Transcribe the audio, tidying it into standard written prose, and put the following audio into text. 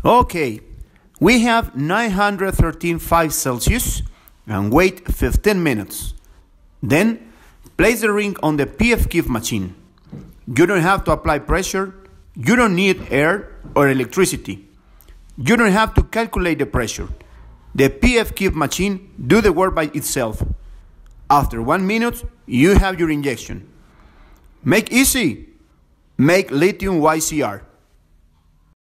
Okay, we have 913.5 Celsius and wait 15 minutes. Then place the ring on the PF Keep machine. You don't have to apply pressure, you don't need air or electricity. You don't have to calculate the pressure. The PF Keep machine do the work by itself. After 1 minute, you have your injection. Make easy. Make LithiumYZR.